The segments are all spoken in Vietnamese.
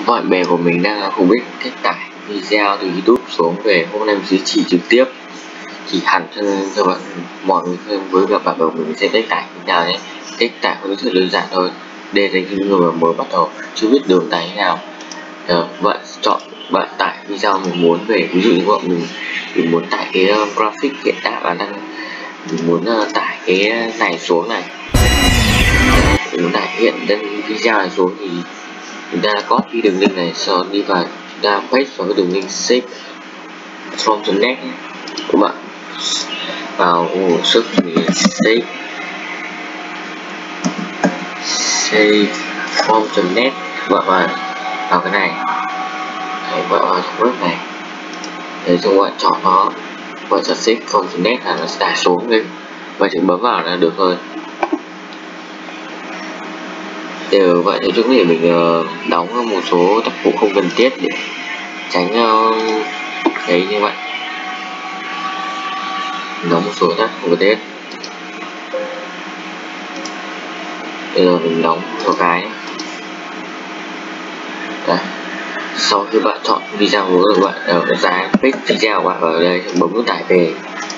bạn bè của mình đang không biết cách tải video từ YouTube xuống về, hôm nay mình sẽ chỉ trực tiếp chỉ hẳn cho bạn mọi người với cả bạn bè của mình sẽ cách tải như nào nhé. Cách tải cũng rất đơn giản thôi, đây là những người mới bắt đầu chưa biết đường tải thế nào. Bạn chọn bạn tải video mình muốn về, ví dụ như bọn mình muốn tải cái graphic hiện tại và mình muốn tải cái này xuống này, mình muốn tải hiện lên video này xuống thì chúng ta copy đường link này, sau đi vào chúng ta paste vào cái đường link save from the net các bạn, vào search thì save from the net, bạn vào cái này, bạn vào web này, để cho bạn chọn nó, bạn chọn save from the net là nó sẽ tải xuống lên và chỉ bấm vào là được thôi. Đều vậy thì chúng mình đóng một số tác vụ không cần thiết để tránh đấy như vậy, đóng một số tác không cần thiết. Bây giờ mình đóng một cái đấy. Sau khi bạn chọn video của bạn ở giá paste video của bạn vào đây, bấm nút tải về.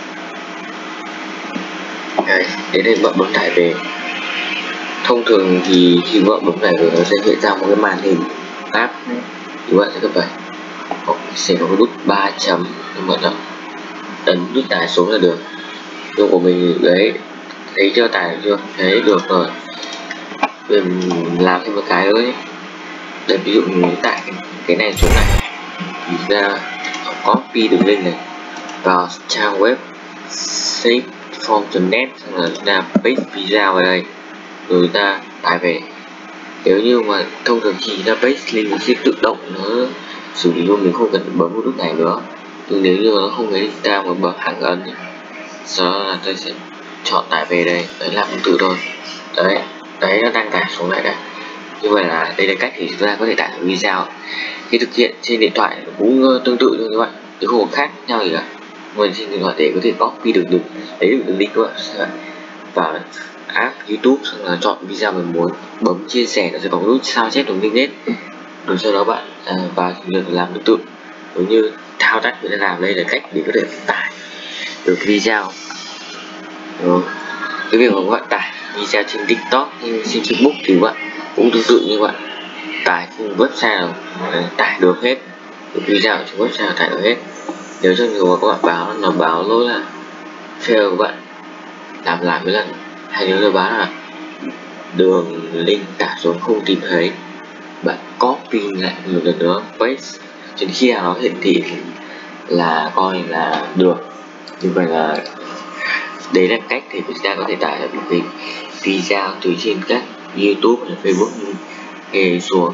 Đấy, đến đây bạn bấm tải về. Thông thường thì khi bạn bấm tải về nó sẽ hiện ra một cái màn hình tab, thì bạn sẽ cần sẽ có cái nút 3 chấm, nhưng mà ấn nút tải xuống là được. Dùng của mình đấy, thấy chưa, tải chưa, thấy được rồi. Bây giờ mình làm thêm một cái nữa ấy. Đây, ví dụ mình tải cái này xuống này thì ra copy đường link này vào trang web save from the net, xong rồi chúng ta paste video vào đây rồi ta tải về. Nếu như mà thông thường khi ta paste link nó sẽ tự động nó xử lý luôn, mình không cần bấm một nút này nữa. Nhưng nếu như nó không thấy ta mà bấm hàng ấn, sau đó là tôi sẽ chọn tải về đây, đấy là tương tự thôi. Đấy nó đang tải xuống lại đây. Như vậy là đây là cách để chúng ta có thể tải video. Khi thực hiện trên điện thoại cũng tương tự như vậy, chứ không có khác nhau gì cả. Mình trên điện thoại để có thể copy được lấy được link các bạn vào app YouTube, xong là chọn video mình muốn, bấm chia sẻ, nó sẽ có nút sao chép đường link hết, rồi sau đó bạn vào việc làm tương tự giống như thao tác người ta làm. Đây là cách để có thể tải được video. Rồi, cái việc mà các bạn tải video trên TikTok hay trên Facebook thì bạn cũng tương tự như vậy, tải trên website nào tải được hết, được video trên website tải được hết. Nếu trong trường hợp các bạn báo lỗi là fail, các bạn làm lại mấy lần, hay nếu là báo là đường link tải xuống không tìm thấy, bạn copy lại một lần nữa paste, cho đến khi nào nó hiển thị là coi là được. Như vậy là đấy là cách để chúng ta có thể tải được cái video từ trên các YouTube và Facebook về xuống.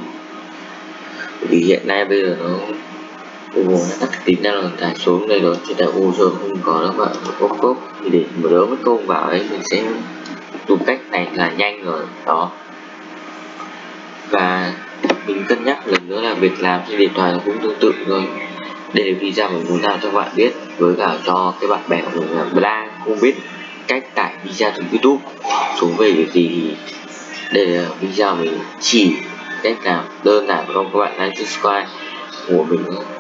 Vì hiện nay bây giờ nó tắt tính năng là tải xuống đây rồi, thì tại giờ không có đâu bạn, cốc thì để một đỡ mất công vào ấy, mình sẽ dùng cách này là nhanh rồi đó. Và mình cân nhắc lần nữa là việc làm trên điện thoại cũng tương tự thôi. Đây là video mình muốn làm cho bạn biết, với cả cho cái bạn bè của mình đang không biết cách tải video từ YouTube xuống về việc gì, thì đây là video mình chỉ cách làm đơn giản. Không, các bạn hãy subscribe của mình.